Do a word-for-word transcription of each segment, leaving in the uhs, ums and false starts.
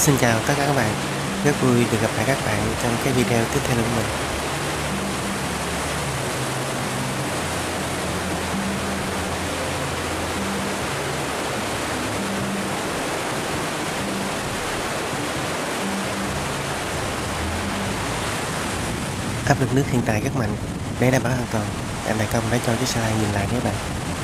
Xin chào tất cả các bạn, rất vui được gặp lại các bạn trong cái video tiếp theo của mình. Áp lực nước hiện tại rất mạnh, để đảm bảo an toàn, anh đại công đã cho chiếc xe lan dừng lại nhé bạn.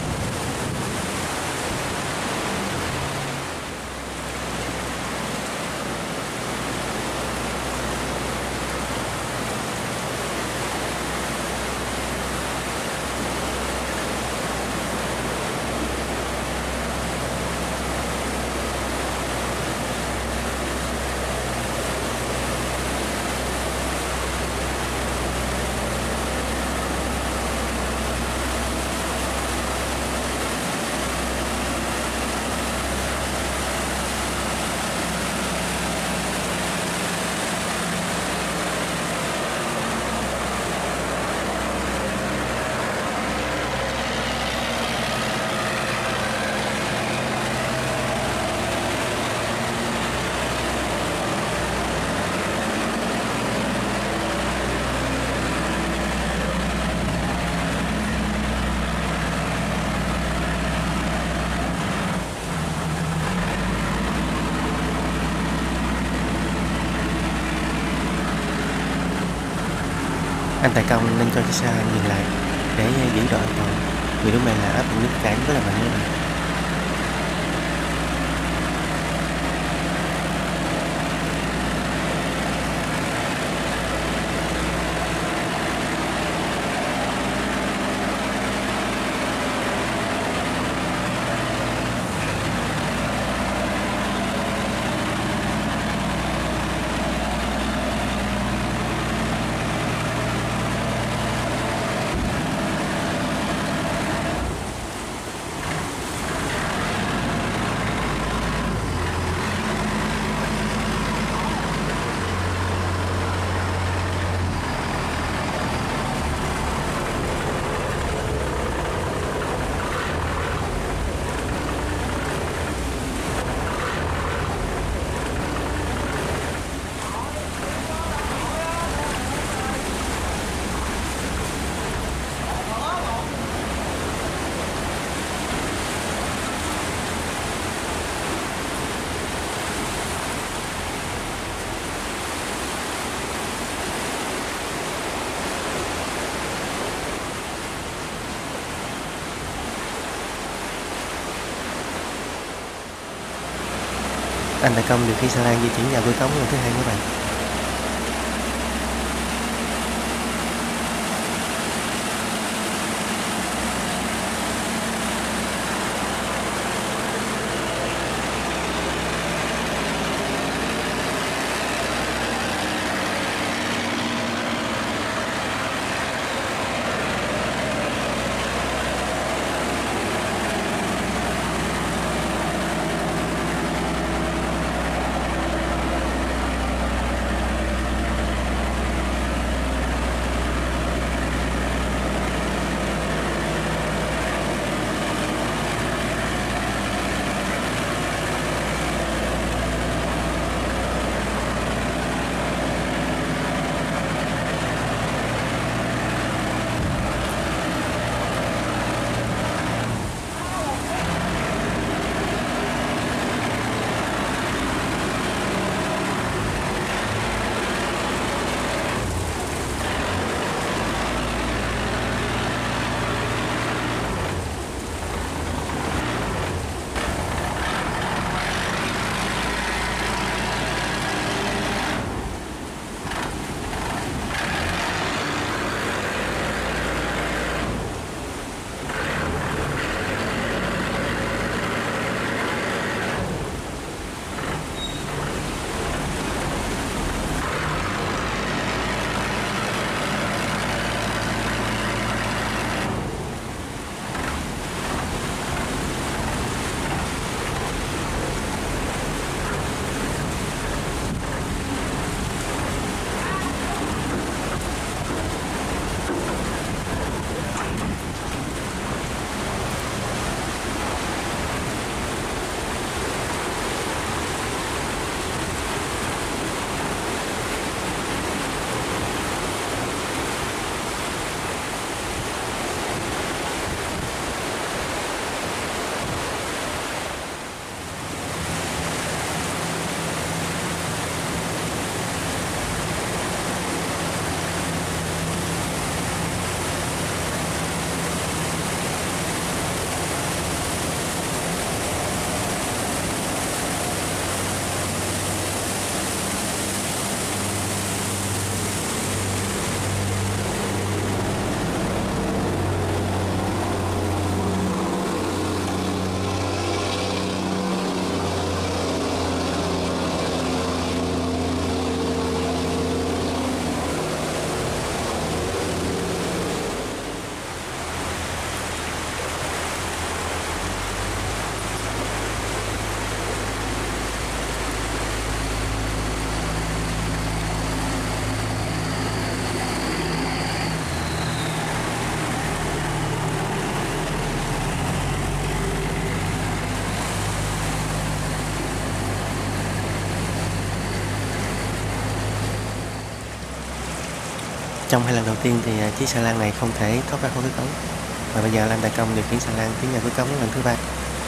Anh tài công nên cho chiếc xe lan dừng lại để giữ độ an toàn, vì lúc này là áp lực nước cản rất là mạnh nhé bạn. Anh đại công điều khiển xe lan di chuyển vào cửa cống lần thứ hai các bạn. Trong hai lần đầu tiên thì, à, chiếc xà lan này không thể thoát ra khỏi cái cống, và bây giờ là anh Tài Công điều khiển xà lan tiến vào cái cống lần thứ ba.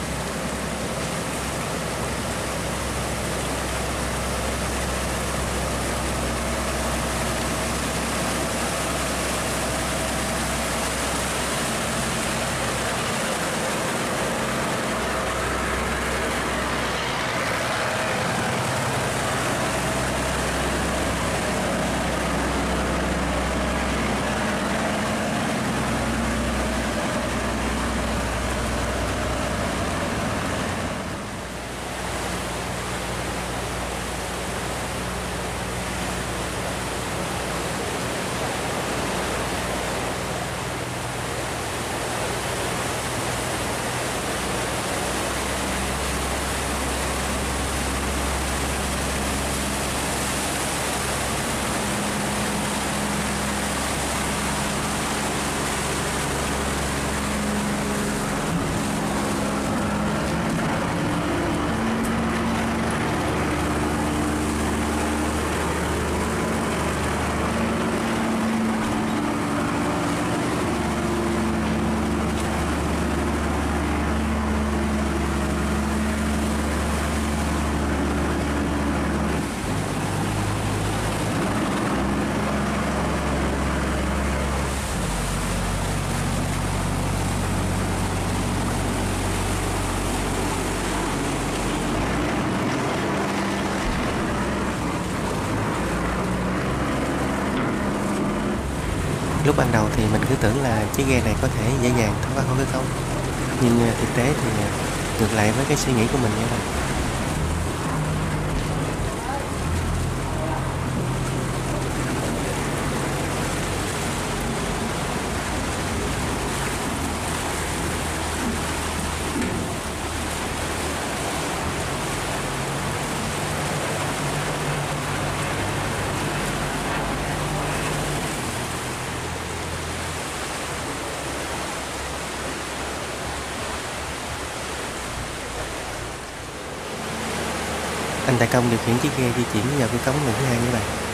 Lúc ban đầu thì mình cứ tưởng là chiếc ghe này có thể dễ dàng thoát ra khỏi cái cống, nhưng, a, thực tế thì, à, ngược lại với cái suy nghĩ của mình nha bạn. Anh Tài Công điều khiển chiếc ghe di chuyển vào cái cống lần thứ hai nha bạn.